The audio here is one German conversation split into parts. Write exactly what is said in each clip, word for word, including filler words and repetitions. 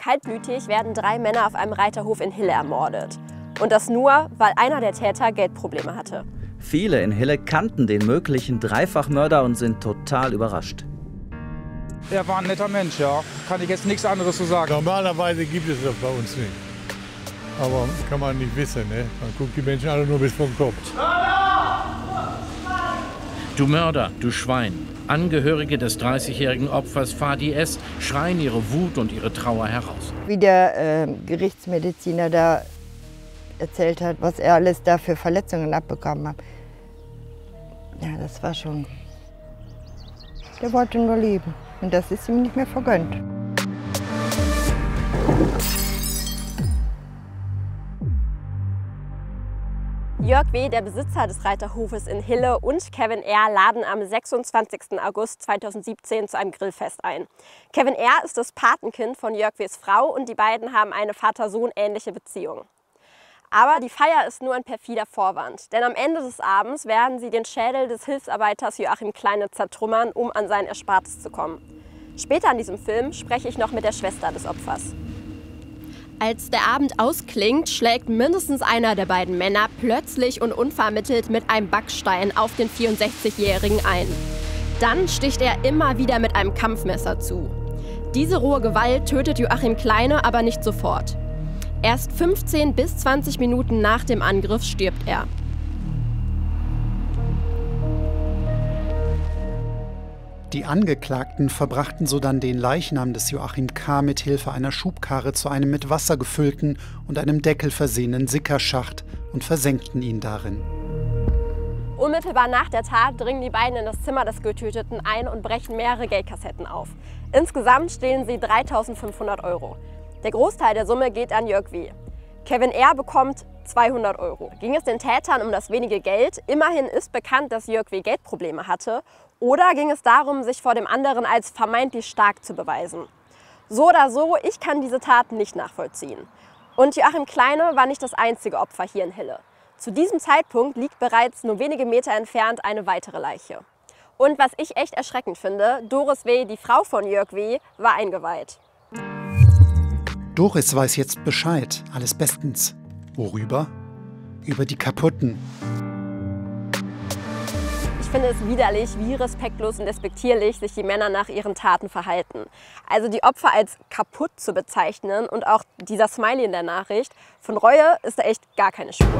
Kaltblütig werden drei Männer auf einem Reiterhof in Hille ermordet. Und das nur, weil einer der Täter Geldprobleme hatte. Viele in Hille kannten den möglichen Dreifachmörder und sind total überrascht. Er war ein netter Mensch, ja. Kann ich jetzt nichts anderes zu sagen. Normalerweise gibt es das bei uns nicht. Aber kann man nicht wissen, ne? Man guckt die Menschen alle nur bis vom Kopf. Du Mörder, du Schwein. Angehörige des dreißigjährigen Opfers Fadi S. schreien ihre Wut und ihre Trauer heraus. Wie der äh, Gerichtsmediziner da erzählt hat, was er alles da für Verletzungen abbekommen hat. Ja, das war schon... Der wollte nur leben und das ist ihm nicht mehr vergönnt. Jörg W., der Besitzer des Reiterhofes in Hille, und Kevin R. laden am sechsundzwanzigsten August zweitausendsiebzehn zu einem Grillfest ein. Kevin R. ist das Patenkind von Jörg W.'s Frau und die beiden haben eine Vater-Sohn-ähnliche Beziehung. Aber die Feier ist nur ein perfider Vorwand, denn am Ende des Abends werden sie den Schädel des Hilfsarbeiters Joachim Kleine zertrümmern, um an sein Erspartes zu kommen. Später in diesem Film spreche ich noch mit der Schwester des Opfers. Als der Abend ausklingt, schlägt mindestens einer der beiden Männer plötzlich und unvermittelt mit einem Backstein auf den vierundsechzigjährigen ein. Dann sticht er immer wieder mit einem Kampfmesser zu. Diese rohe Gewalt tötet Joachim Kleine aber nicht sofort. Erst fünfzehn bis zwanzig Minuten nach dem Angriff stirbt er. Die Angeklagten verbrachten sodann den Leichnam des Joachim K. mit Hilfe einer Schubkarre zu einem mit Wasser gefüllten und einem Deckel versehenen Sickerschacht und versenkten ihn darin. Unmittelbar nach der Tat dringen die beiden in das Zimmer des Getöteten ein und brechen mehrere Geldkassetten auf. Insgesamt stehlen sie dreitausendfünfhundert Euro. Der Großteil der Summe geht an Jörg W. Kevin R. bekommt zweihundert Euro. Ging es den Tätern um das wenige Geld? Immerhin ist bekannt, dass Jörg W. Geldprobleme hatte. Oder ging es darum, sich vor dem anderen als vermeintlich stark zu beweisen? So oder so, ich kann diese Tat nicht nachvollziehen. Und Joachim Kleine war nicht das einzige Opfer hier in Hille. Zu diesem Zeitpunkt liegt bereits nur wenige Meter entfernt eine weitere Leiche. Und was ich echt erschreckend finde, Doris W., die Frau von Jörg W., war eingeweiht. Doris weiß jetzt Bescheid, alles bestens. Worüber? Über die Kaputten. Ich finde es widerlich, wie respektlos und despektierlich sich die Männer nach ihren Taten verhalten. Also die Opfer als kaputt zu bezeichnen und auch dieser Smiley in der Nachricht, von Reue ist da echt gar keine Spur.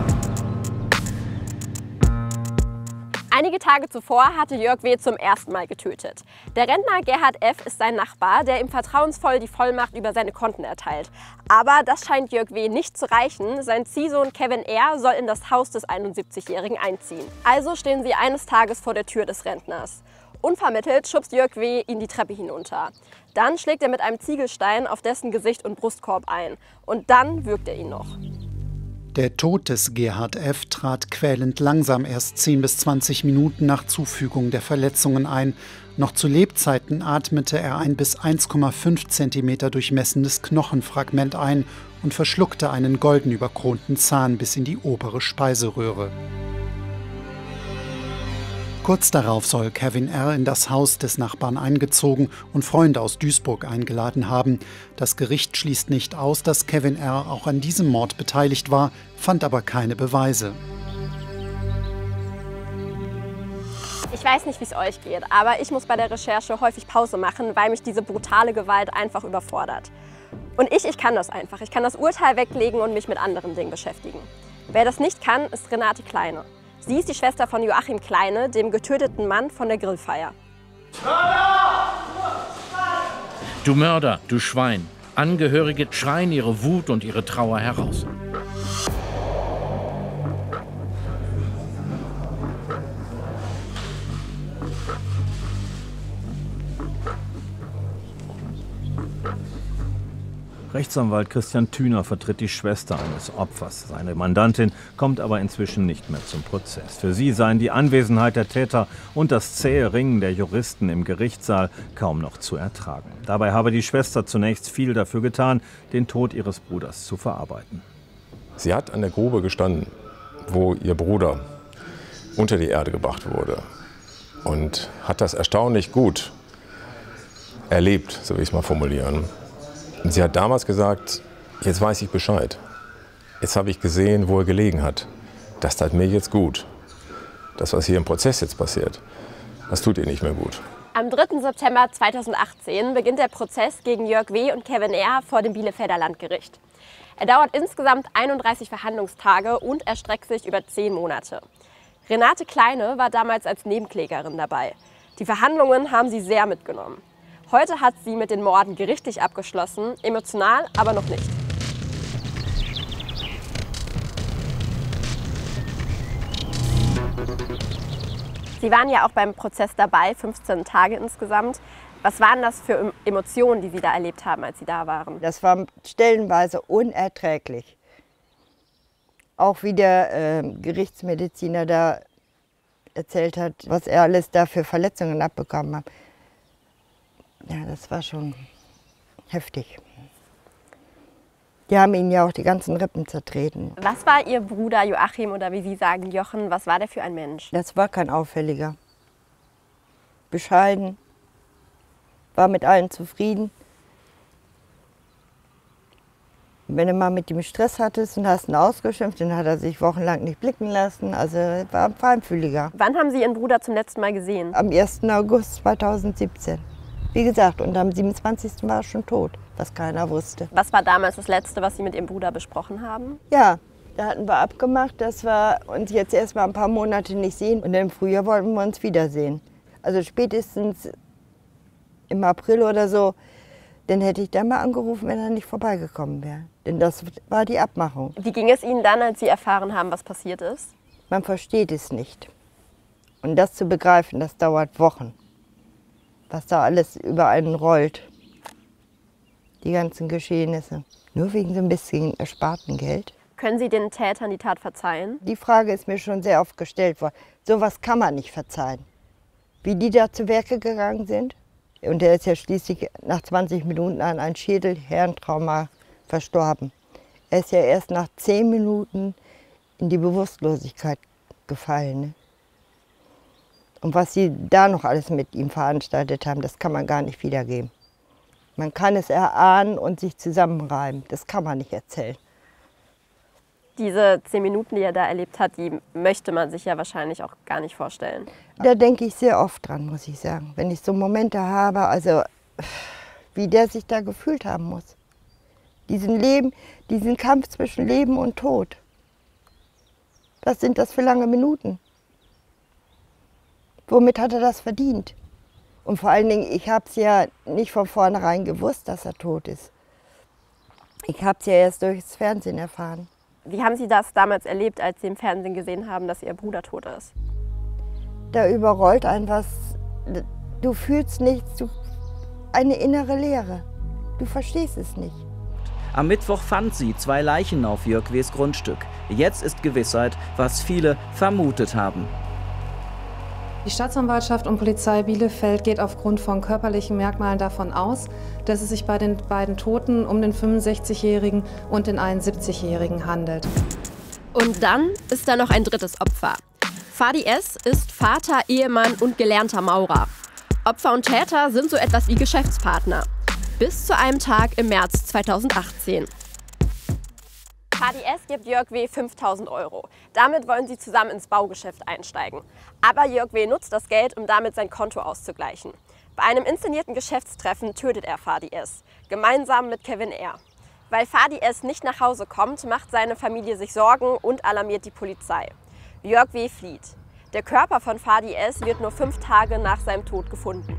Einige Tage zuvor hatte Jörg W. zum ersten Mal getötet. Der Rentner Gerhard F. ist sein Nachbar, der ihm vertrauensvoll die Vollmacht über seine Konten erteilt. Aber das scheint Jörg W. nicht zu reichen. Sein Ziehsohn Kevin R. soll in das Haus des einundsiebzigjährigen einziehen. Also stehen sie eines Tages vor der Tür des Rentners. Unvermittelt schubst Jörg W. ihn die Treppe hinunter. Dann schlägt er mit einem Ziegelstein auf dessen Gesicht und Brustkorb ein. Und dann würgt er ihn noch. Der Tod des Gerhard F. trat quälend langsam erst zehn bis zwanzig Minuten nach Zufügung der Verletzungen ein. Noch zu Lebzeiten atmete er ein bis eins Komma fünf Zentimeter durchmessendes Knochenfragment ein und verschluckte einen golden überkronten Zahn bis in die obere Speiseröhre. Kurz darauf soll Kevin R. in das Haus des Nachbarn eingezogen und Freunde aus Duisburg eingeladen haben. Das Gericht schließt nicht aus, dass Kevin R. auch an diesem Mord beteiligt war, fand aber keine Beweise. Ich weiß nicht, wie es euch geht, aber ich muss bei der Recherche häufig Pause machen, weil mich diese brutale Gewalt einfach überfordert. Und ich, ich kann das einfach. Ich kann das Urteil weglegen und mich mit anderen Dingen beschäftigen. Wer das nicht kann, ist Renate Kleine. Sie ist die Schwester von Joachim Kleine, dem getöteten Mann von der Grillfeier. Du Mörder, du Schwein. Angehörige schreien ihre Wut und ihre Trauer heraus. Rechtsanwalt Christian Thüner vertritt die Schwester eines Opfers. Seine Mandantin kommt aber inzwischen nicht mehr zum Prozess. Für sie seien die Anwesenheit der Täter und das zähe Ringen der Juristen im Gerichtssaal kaum noch zu ertragen. Dabei habe die Schwester zunächst viel dafür getan, den Tod ihres Bruders zu verarbeiten. Sie hat an der Grube gestanden, wo ihr Bruder unter die Erde gebracht wurde, und hat das erstaunlich gut erlebt, so will ich es mal formulieren. Und sie hat damals gesagt, jetzt weiß ich Bescheid. Jetzt habe ich gesehen, wo er gelegen hat. Das tat mir jetzt gut. Das, was hier im Prozess jetzt passiert, das tut ihr nicht mehr gut. Am dritten September zweitausendachtzehn beginnt der Prozess gegen Jörg W. und Kevin R. vor dem Bielefelder Landgericht. Er dauert insgesamt einunddreißig Verhandlungstage und erstreckt sich über zehn Monate. Renate Kleine war damals als Nebenklägerin dabei. Die Verhandlungen haben sie sehr mitgenommen. Heute hat sie mit den Morden gerichtlich abgeschlossen, emotional aber noch nicht. Sie waren ja auch beim Prozess dabei, fünfzehn Tage insgesamt. Was waren das für Emotionen, die Sie da erlebt haben, als Sie da waren? Das war stellenweise unerträglich. Auch wie der äh, Gerichtsmediziner da erzählt hat, was er alles da für Verletzungen abbekommen hat. Ja, das war schon heftig. Die haben ihn ja auch die ganzen Rippen zertreten. Was war Ihr Bruder Joachim oder wie Sie sagen Jochen, was war der für ein Mensch? Das war kein Auffälliger. Bescheiden, war mit allen zufrieden. Wenn du mal mit ihm Stress hattest und hast ihn ausgeschimpft, dann hat er sich wochenlang nicht blicken lassen. Also er war ein Feinfühliger. Wann haben Sie Ihren Bruder zum letzten Mal gesehen? Am ersten August zweitausendsiebzehn. Wie gesagt, und am siebenundzwanzigsten war er schon tot, was keiner wusste. Was war damals das Letzte, was Sie mit Ihrem Bruder besprochen haben? Ja, da hatten wir abgemacht, dass wir uns jetzt erst mal ein paar Monate nicht sehen. Und im Frühjahr wollten wir uns wiedersehen. Also spätestens im April oder so, dann hätte ich dann mal angerufen, wenn er nicht vorbeigekommen wäre. Denn das war die Abmachung. Wie ging es Ihnen dann, als Sie erfahren haben, was passiert ist? Man versteht es nicht. Und das zu begreifen, das dauert Wochen. Was da alles über einen rollt. Die ganzen Geschehnisse. Nur wegen so ein bisschen ersparten Geld. Können Sie den Tätern die Tat verzeihen? Die Frage ist mir schon sehr oft gestellt worden. Sowas kann man nicht verzeihen. Wie die da zu Werke gegangen sind. Und er ist ja schließlich nach zwanzig Minuten an ein Schädel-Hirntrauma verstorben. Er ist ja erst nach zehn Minuten in die Bewusstlosigkeit gefallen. Ne? Und was sie da noch alles mit ihm veranstaltet haben, das kann man gar nicht wiedergeben. Man kann es erahnen und sich zusammenreiben. Das kann man nicht erzählen. Diese zehn Minuten, die er da erlebt hat, die möchte man sich ja wahrscheinlich auch gar nicht vorstellen. Da denke ich sehr oft dran, muss ich sagen. Wenn ich so Momente habe, also wie der sich da gefühlt haben muss. Diesen Leben, diesen Kampf zwischen Leben und Tod. Was sind das für lange Minuten? Womit hat er das verdient? Und vor allen Dingen, ich habe es ja nicht von vornherein gewusst, dass er tot ist. Ich habe es ja erst durchs Fernsehen erfahren. Wie haben Sie das damals erlebt, als Sie im Fernsehen gesehen haben, dass Ihr Bruder tot ist? Da überrollt einen was, du fühlst nichts, du, eine innere Leere. Du verstehst es nicht. Am Mittwoch fand sie zwei Leichen auf Jörg W.'s Grundstück. Jetzt ist Gewissheit, was viele vermutet haben. Die Staatsanwaltschaft und Polizei Bielefeld geht aufgrund von körperlichen Merkmalen davon aus, dass es sich bei den beiden Toten um den fünfundsechzigjährigen und den einundsiebzigjährigen handelt. Und dann ist da noch ein drittes Opfer. Fadi S. ist Vater, Ehemann und gelernter Maurer. Opfer und Täter sind so etwas wie Geschäftspartner. Bis zu einem Tag im März zweitausendachtzehn. Fadi S. gibt Jörg W. fünftausend Euro. Damit wollen sie zusammen ins Baugeschäft einsteigen. Aber Jörg W. nutzt das Geld, um damit sein Konto auszugleichen. Bei einem inszenierten Geschäftstreffen tötet er Fadi S. Gemeinsam mit Kevin R. Weil Fadi S. nicht nach Hause kommt, macht seine Familie sich Sorgen und alarmiert die Polizei. Jörg W. flieht. Der Körper von Fadi S. wird nur fünf Tage nach seinem Tod gefunden.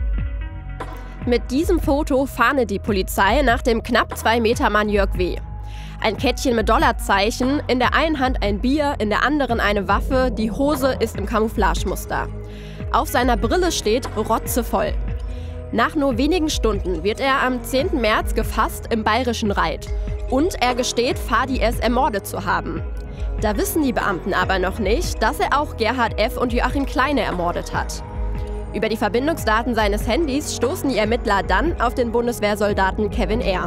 Mit diesem Foto fahndet die Polizei nach dem knapp zwei Meter Mann Jörg W. Ein Kettchen mit Dollarzeichen, in der einen Hand ein Bier, in der anderen eine Waffe, die Hose ist im Camouflagemuster. Auf seiner Brille steht rotzevoll. Nach nur wenigen Stunden wird er am zehnten März gefasst im Bayerischen Reit. Und er gesteht, Fadi S. ermordet zu haben. Da wissen die Beamten aber noch nicht, dass er auch Gerhard F. und Joachim Kleine ermordet hat. Über die Verbindungsdaten seines Handys stoßen die Ermittler dann auf den Bundeswehrsoldaten Kevin R.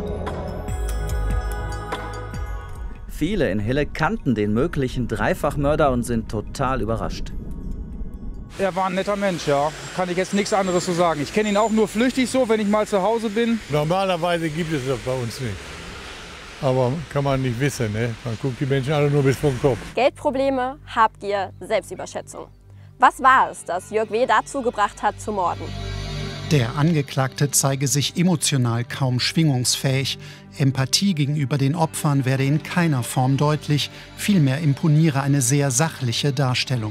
Viele in Hille kannten den möglichen Dreifachmörder und sind total überrascht. Er war ein netter Mensch, ja. Kann ich jetzt nichts anderes zu sagen. Ich kenne ihn auch nur flüchtig so, wenn ich mal zu Hause bin. Normalerweise gibt es das bei uns nicht. Aber kann man nicht wissen, ne? Man guckt die Menschen alle nur bis vom Kopf. Geldprobleme, Habgier, Selbstüberschätzung. Was war es, das Jörg W. dazu gebracht hat, zu morden? Der Angeklagte zeige sich emotional kaum schwingungsfähig. Empathie gegenüber den Opfern werde in keiner Form deutlich. Vielmehr imponiere eine sehr sachliche Darstellung.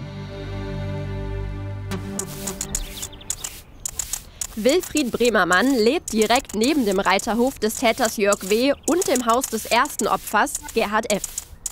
Wilfried Bremermann lebt direkt neben dem Reiterhof des Täters Jörg W. und dem Haus des ersten Opfers, Gerhard F.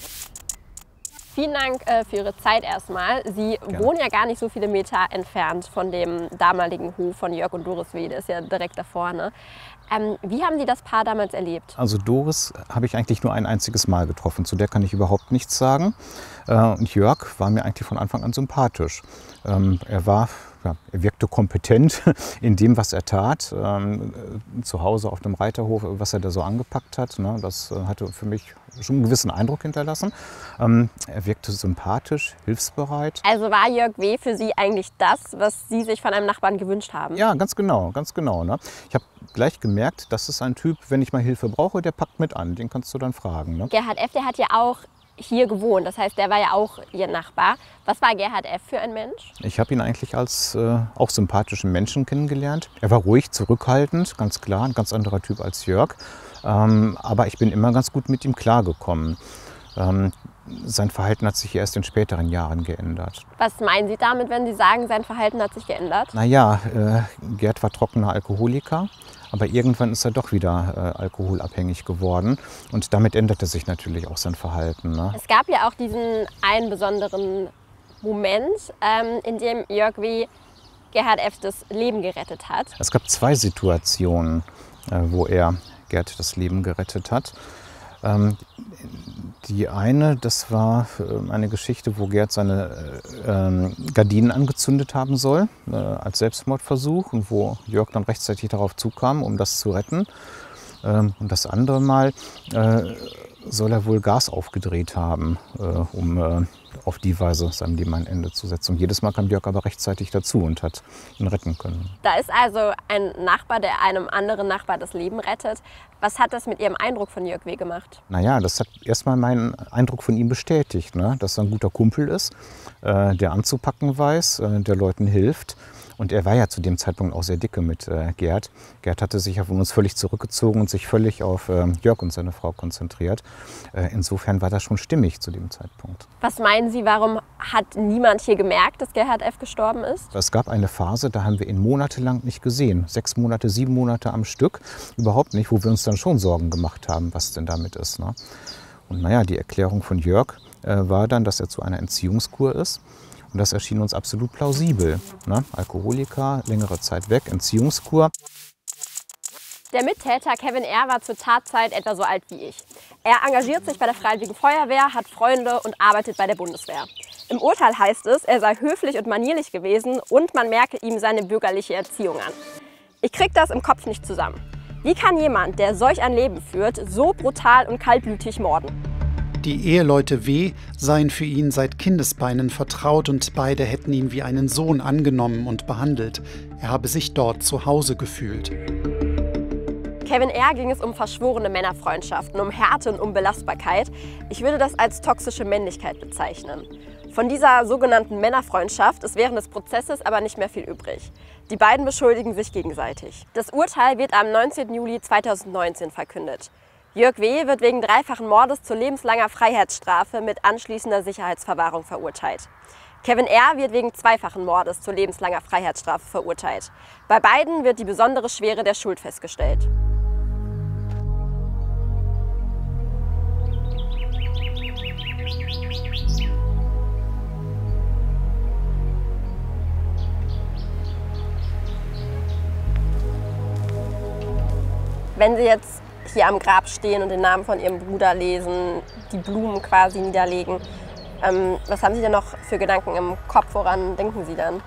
Vielen Dank äh, für Ihre Zeit erstmal. Sie Gerne. wohnen ja gar nicht so viele Meter entfernt von dem damaligen Hof von Jörg und Doris W. Der ist ja direkt da vorne. Ähm, wie haben Sie das Paar damals erlebt? Also Doris habe ich eigentlich nur ein einziges Mal getroffen. Zu der kann ich überhaupt nichts sagen. Äh, und Jörg war mir eigentlich von Anfang an sympathisch. Ähm, er war... Ja, er wirkte kompetent in dem, was er tat, ähm, zu Hause auf dem Reiterhof, was er da so angepackt hat. Ne, das äh, hatte für mich schon einen gewissen Eindruck hinterlassen. Ähm, er wirkte sympathisch, hilfsbereit. Also war Jörg W. für Sie eigentlich das, was Sie sich von einem Nachbarn gewünscht haben? Ja, ganz genau, ganz genau. Ne? Ich habe gleich gemerkt, das ist ein Typ, wenn ich mal Hilfe brauche, der packt mit an. Den kannst du dann fragen. Ne? Gerhard F., der hat ja auch hier gewohnt. Das heißt, der war ja auch Ihr Nachbar. Was war Gerhard F. für ein Mensch? Ich habe ihn eigentlich als äh, auch sympathischen Menschen kennengelernt. Er war ruhig, zurückhaltend, ganz klar, ein ganz anderer Typ als Jörg. Ähm, aber ich bin immer ganz gut mit ihm klargekommen. Ähm, sein Verhalten hat sich erst in späteren Jahren geändert. Was meinen Sie damit, wenn Sie sagen, sein Verhalten hat sich geändert? Naja, äh, Gerd war trockener Alkoholiker. Aber irgendwann ist er doch wieder äh, alkoholabhängig geworden und damit änderte sich natürlich auch sein Verhalten. Ne? Es gab ja auch diesen einen besonderen Moment, ähm, in dem Jörg W. Gerhard F. das Leben gerettet hat. Es gab zwei Situationen, äh, wo er Gerd das Leben gerettet hat. Ähm, die eine, das war äh, eine Geschichte, wo Gerd seine äh, Gardinen angezündet haben soll, äh, als Selbstmordversuch und wo Jörg dann rechtzeitig darauf zukam, um das zu retten. Ähm, und das andere Mal äh, soll er wohl Gas aufgedreht haben, äh, um äh, auf die Weise seinem Leben ein Ende zu setzen. Und jedes Mal kam Jörg aber rechtzeitig dazu und hat ihn retten können. Da ist also ein Nachbar, der einem anderen Nachbar das Leben rettet. Was hat das mit Ihrem Eindruck von Jörg W. gemacht? Naja, das hat erstmal meinen Eindruck von ihm bestätigt, ne? Dass er ein guter Kumpel ist, äh, der anzupacken weiß, äh, der Leuten hilft. Und er war ja zu dem Zeitpunkt auch sehr dicke mit äh, Gerd. Gerd hatte sich ja von uns völlig zurückgezogen und sich völlig auf äh, Jörg und seine Frau konzentriert. Äh, insofern war das schon stimmig zu dem Zeitpunkt. Was meinen Sie, warum hat niemand hier gemerkt, dass Gerhard F. gestorben ist? Es gab eine Phase, da haben wir ihn monatelang nicht gesehen. Sechs Monate, sieben Monate am Stück. Überhaupt nicht, wo wir uns dann schon Sorgen gemacht haben, was denn damit ist. Ne? Und naja, die Erklärung von Jörg äh, war dann, dass er zu einer Entziehungskur ist. Und das erschien uns absolut plausibel. Ne? Alkoholiker, längere Zeit weg, Entziehungskur. Der Mittäter Kevin R. war zur Tatzeit etwa so alt wie ich. Er engagiert sich bei der Freiwilligen Feuerwehr, hat Freunde und arbeitet bei der Bundeswehr. Im Urteil heißt es, er sei höflich und manierlich gewesen und man merke ihm seine bürgerliche Erziehung an. Ich krieg das im Kopf nicht zusammen. Wie kann jemand, der solch ein Leben führt, so brutal und kaltblütig morden? Die Eheleute W. seien für ihn seit Kindesbeinen vertraut und beide hätten ihn wie einen Sohn angenommen und behandelt. Er habe sich dort zu Hause gefühlt. Kevin R. ging es um verschworene Männerfreundschaften, um Härte und um Belastbarkeit. Ich würde das als toxische Männlichkeit bezeichnen. Von dieser sogenannten Männerfreundschaft ist während des Prozesses aber nicht mehr viel übrig. Die beiden beschuldigen sich gegenseitig. Das Urteil wird am neunzehnten Juli zweitausendneunzehn verkündet. Jörg W. wird wegen dreifachen Mordes zu lebenslanger Freiheitsstrafe mit anschließender Sicherheitsverwahrung verurteilt. Kevin R. wird wegen zweifachen Mordes zu lebenslanger Freiheitsstrafe verurteilt. Bei beiden wird die besondere Schwere der Schuld festgestellt. Wenn Sie jetzt hier am Grab stehen und den Namen von Ihrem Bruder lesen, die Blumen quasi niederlegen, ähm, was haben Sie denn noch für Gedanken im Kopf? Woran denken Sie dann?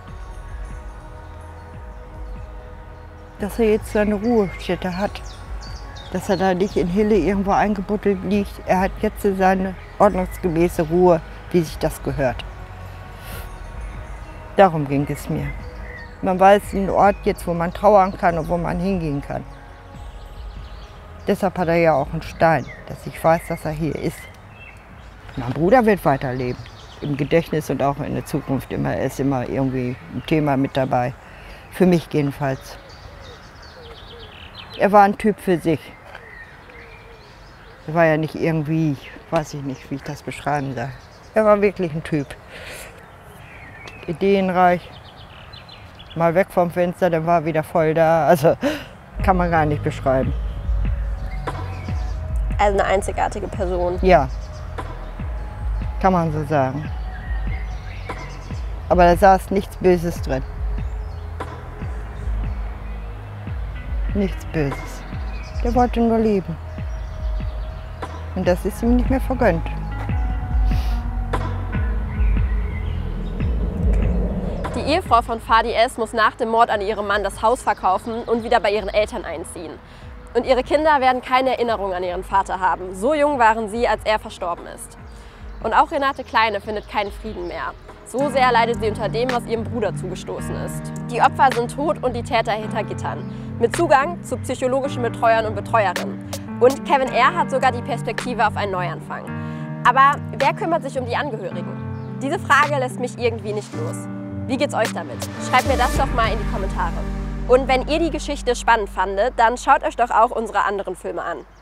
Dass er jetzt seine Ruhestätte hat. Dass er da nicht in Hille irgendwo eingebuddelt liegt. Er hat jetzt seine ordnungsgemäße Ruhe, wie sich das gehört. Darum ging es mir. Man weiß einen Ort jetzt, wo man trauern kann und wo man hingehen kann. Deshalb hat er ja auch einen Stein, dass ich weiß, dass er hier ist. Mein Bruder wird weiterleben, im Gedächtnis und auch in der Zukunft immer. Er ist immer irgendwie ein Thema mit dabei, für mich jedenfalls. Er war ein Typ für sich. Er war ja nicht irgendwie, weiß ich nicht, wie ich das beschreiben soll. Er war wirklich ein Typ. Ideenreich, mal weg vom Fenster, dann war er wieder voll da. Also kann man gar nicht beschreiben. Also eine einzigartige Person. Ja, kann man so sagen. Aber da saß nichts Böses drin. Nichts Böses. Der wollte nur leben. Und das ist ihm nicht mehr vergönnt. Die Ehefrau von Fadi S. muss nach dem Mord an ihrem Mann das Haus verkaufen und wieder bei ihren Eltern einziehen. Und ihre Kinder werden keine Erinnerung an ihren Vater haben. So jung waren sie, als er verstorben ist. Und auch Renate Kleine findet keinen Frieden mehr. So sehr leidet sie unter dem, was ihrem Bruder zugestoßen ist. Die Opfer sind tot und die Täter hinter Gittern. Mit Zugang zu psychologischen Betreuern und Betreuerinnen. Und Kevin R. hat sogar die Perspektive auf einen Neuanfang. Aber wer kümmert sich um die Angehörigen? Diese Frage lässt mich irgendwie nicht los. Wie geht's euch damit? Schreibt mir das doch mal in die Kommentare. Und wenn ihr die Geschichte spannend fandet, dann schaut euch doch auch unsere anderen Filme an.